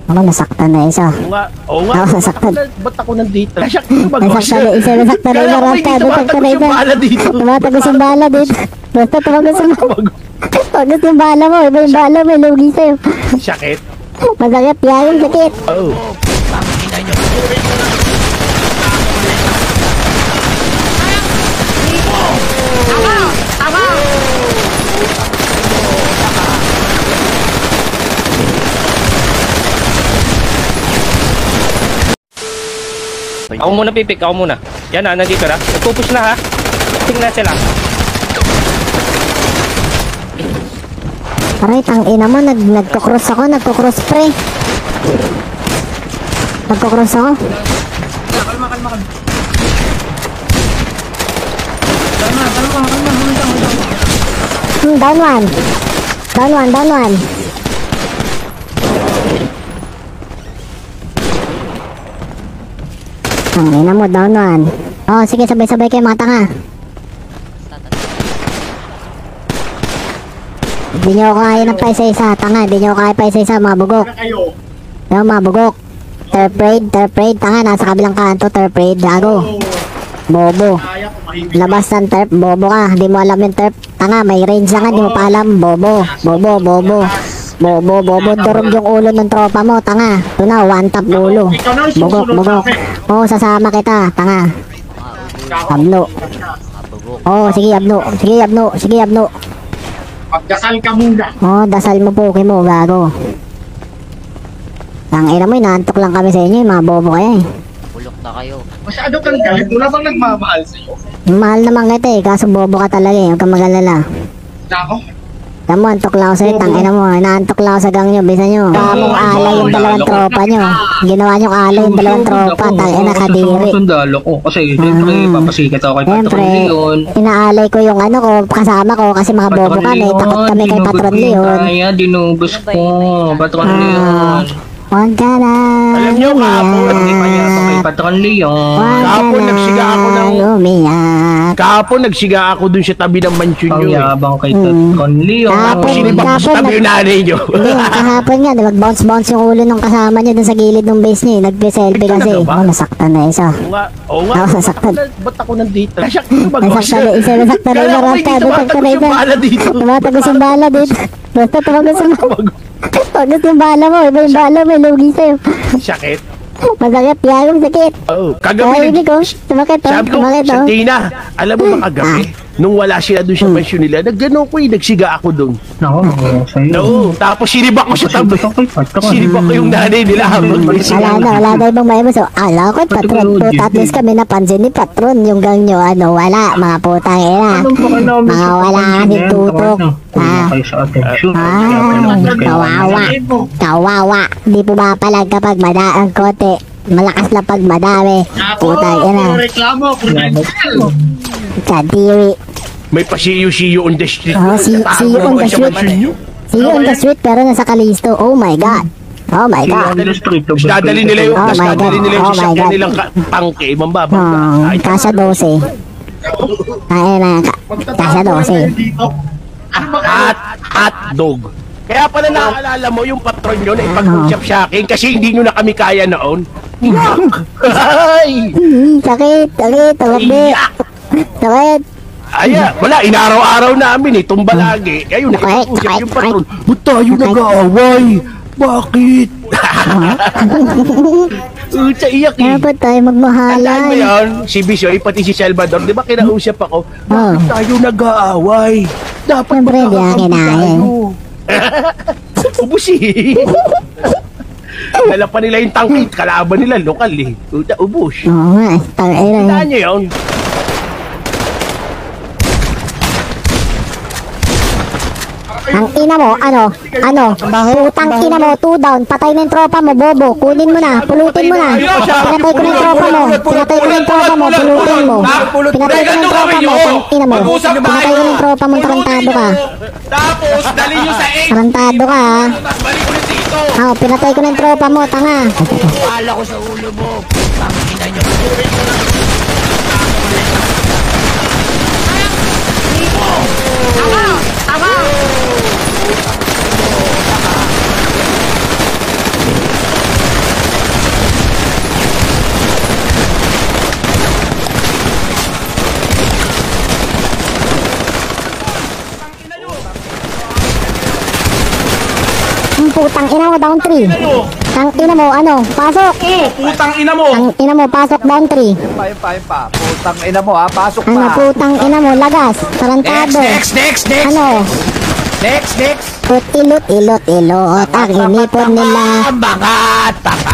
Ako nasaktan na isa. Oo nga. Ako nasaktan. Ba't ako nandito? Nasaktan na isa. Nasaktan na isa. Nasaktan na isa. Tumatagos yung bala dito. Basta tumagos yung bala. Tumagos yung bala mo. Iba yung bala mo. Lugi sa'yo. Sakit? Masakit. Yan yung sakit. Oo. Ako muna pipik, ako muna. Yan na, nandito na. Nagpupush na ha. Tingnan sila. Aray, tangina mo. Nagkukross ako. Nagkukross pre. Nagkukross ako. Kalma. Down one. Tangina mo, down one. Oh, sige, sabay-sabay kayo mga tanga. Hindi nyo ako kaya ng pa isa-isa, tanga. Hindi nyo ako kaya pa isa-isa, mga bugok. Yung mga bugok. Third parade, tanga. Nasa kabilang kanto, third parade, gago. Bobo. Labas ng turf, bobo ka. Hindi mo alam yung turf. Tanga, may range lang, hindi mo pa alam. Bobo. Durog yung ulo ng tropa mo, tanga. Ito na, one tap ulo. Bugok. Oo, sasama kita, tanga. Abno. Oo, sige, abno. Magdasal ka muna. Oo, dasal mo po, mo, gago. Tangina mo, inaantok lang kami sa inyo, mga bobo kayo eh. Bulok na kayo. Masyado kang galit. Wala bang nagmamahal sa'yo? Mahal naman kita eh, kaso bobo ka talaga eh, huwag kang mag-alala. Nako. Tamo, antok lang ako sa'yo, tangina mo, inaantok lang ako sa gang nyo, bisa nyo. Kamong alay yung dalawang tropa nyo. Ginawa nyong alay yung dalawang tropa, tangina kadiri. Sundalo ko, kasi siyempre papasikat ako kay Siyempre, Patron Leon. inaalay ko yung ano ko, kasama ko, kasi mga bobo kami, takot kami kay Patron Leon. Kaya dinubos ko, Patron Leon. Huwag ka na Alam nyo, Hindi pa niya ako kay umiyak. Patron Leon. Huwag ka Kahapon, nagsiga ako na ng- umiyak. Kahapon nagsiga ako dun sa tabi ng mansion Ang nyo eh. yabang kay Patron Leon. Kahapon, Sinibak ko sa tabi yung nanay nyo. Hindi, kahapon nga, nag-bounce yung ulo ng kasama niya dun sa gilid ng base niya, nag-selfie Ay, kasi. talaga ba? Oh, nasaktan na isa. Oo nga. Ako nasaktan. Ba't ako nandito? Nasaktan na Nasaktan na isa, nasaktan na Kala isa, ko rasta, hindi nasaktan na tumatagos yung isa. bala dito. Tumatagos yung bala dito. Basta tumagos yung bala. Tumagos yung bala mo, iba yung bala mo, lugi sa'yo. Sakit? Masakit, yan yung sakit. Oo. Ay, Kagabi, hindi ko, tumakit oh, sabi ko, tumakit sa oh. Tina, alam mo ba kagabi, nung wala sila dun sa mansion nila, nagganon ko nagsiga ako dun. Nako, sa'yo. Oo. Tapos sinibak ko sa tabi. Kay Patron. Sinibak ko yung nanay nila habang may siya. Wala na ibang may maso. Ala ko, patron. Puta, at least kami napansin ni patron. Yung gang nyo, ano, wala. Mga putang ina. Anong baka namin Mga sa wala pansin kasing yan? tutok. Kulang kayo sa attention. Kawawa. Kawawa. Di pumapalag kapag madaang kote. Malakas lang pag madami. Putang ina. Reklamo, prudential. Kadiri. May pasiyo-siyo on the street. Oh, see you on the street. See you on the street pero nasa Kalisto. Oh my God. Oh my God. Tapos dadali nila yung, Oh my God. Oh my sasakyan God. nilang tangke, mambaba. Oh, kasya 12. Ay na, kasya 12. At dog. Kaya pala naaalala mo yung patron nyo na ipag-usap sa akin kasi hindi nyo na kami kaya noon. Ay! Sakit. Tawagbi. Iyak! Sakit. Aya, wala, inaraw-araw namin eh, tumba lagi. Ayun, nakipag-usap yung patron. Ba't tayo nag-aaway? Bakit? Sa iyak eh. Dapat tayo Tandaan mo magmahalan. yun, si Bisoy, pati si Salvador, di ba kinausap ako? Bakit tayo nag-aaway? Dapat Siyempre, di magkakakampi akin na yan. tayo. Ubus eh. Dala pa nila yung tangkit, kalaban nila, lokal eh. Ubus. Oo nga, tangina. Tandaan nyo yun. Ang ina mo, ano, putang ina mo, 2 down, patay na yung tropa mo, bobo, kunin mo na, pulutin mo na. Pinatay ko na yung tropa mo, pulutin mo. Pinatay ko na yung tropa mo, tang ina mo. Pinatay ko na yung tropa mo, tarantado ka. Tapos, dali nyo sa egg. Tarantado ka, ha. Tapos, balik ulit dito. Oh, pinatay ko na yung tropa mo, tanga. Wala ko sa ulo mo. Pangina nyo. ako, down 3. Tang ina mo, ano, pasok. Putang ina mo! Tang ina mo, pasok, down 3. Pa. Putang ina mo ha, pasok Ano, pa. putang ina mo, lagas. Tarantado. Next. Ano, Next. ilot. Ang inipon nila. Bangat, baka.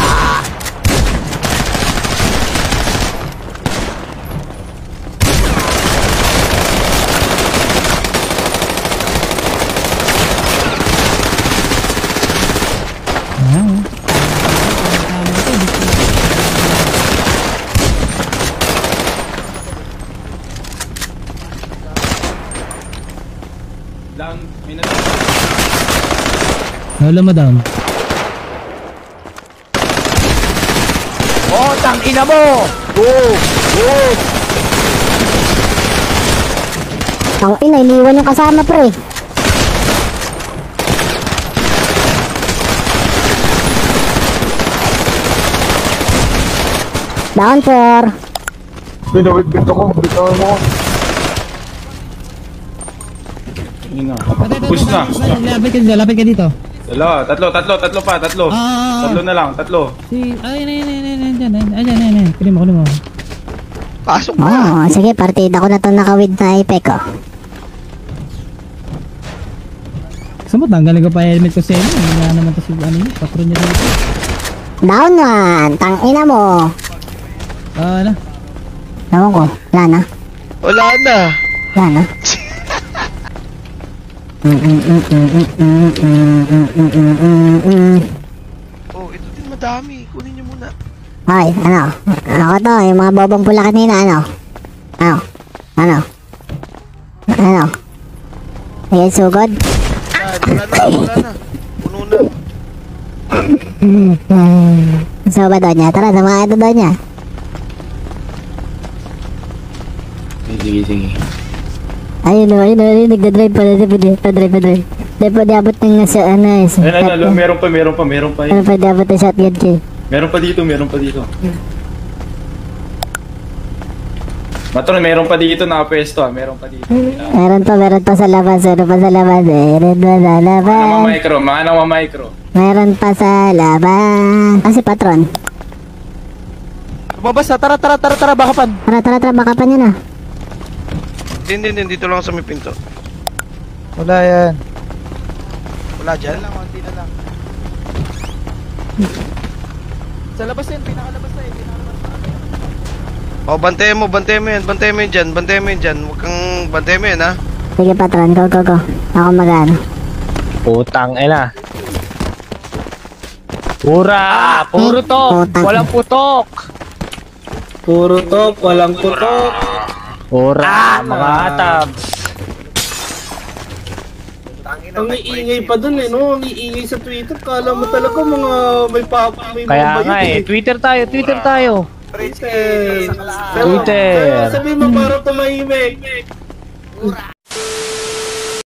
Lang, may Wala madam. Oh, tang ina mo. Ang ina, iniwan yung kasama, pre. Down 4. Binawit-bit ako. Bitaw mo. Push na. Lapit ka dito. Tatlo pa. Tatlo na lang, tatlo. Ayan. Kunin mo. Oo, sige, partida ko na to nakawid na Apex, oh. Sumot, tanggalin ko pa helmet ko sa inyo. Hindi na naman to si patron niya dito. Down 1, tang ina mo. Ano? Ewan ko, wala na. Wala na. Oh, ito din madami. Kunin niyo muna. Hoy, ano? Ako to, yung mga bobong pula kanina, ano? Ano? Ayan, sugod. Wala na. Puno na. So ba doon niya? Tara, sama ito doon niya. Sige. Ayun, nagdadrive pa. Padrive. Hindi pa diabot ng sa ano eh. Meron pa. Ano pa diabot ng shotgun key. Meron pa dito. Matron, meron pa dito nakapesto meron pa dito. Meron pa sa labas. Meron pa sa labas. Mga micro. Meron pa sa labas. Kasi patron. Lumabas na. Tara. Bakapan. Tara, bakapan yun ah. Hindi. Dito lang sa may pinto. Wala yan. Wala dyan? Konti na lang. Sa labas yan, pinakalabas na yan. Oh, bantayan mo yan. Bantayan mo yun dyan. Huwag kang bantayan mo yan, ha? Sige patron, go. Ako magano. Putang ina. Puro tok. Putang. Walang putok. Pura, mga atabs. Ang iingay pa dun eh, no? Ang iingay sa Twitter. Kala mo talaga mga may Kaya nga eh, Twitter tayo. Twitter. Twitter. Sabi mo parang tumahimik.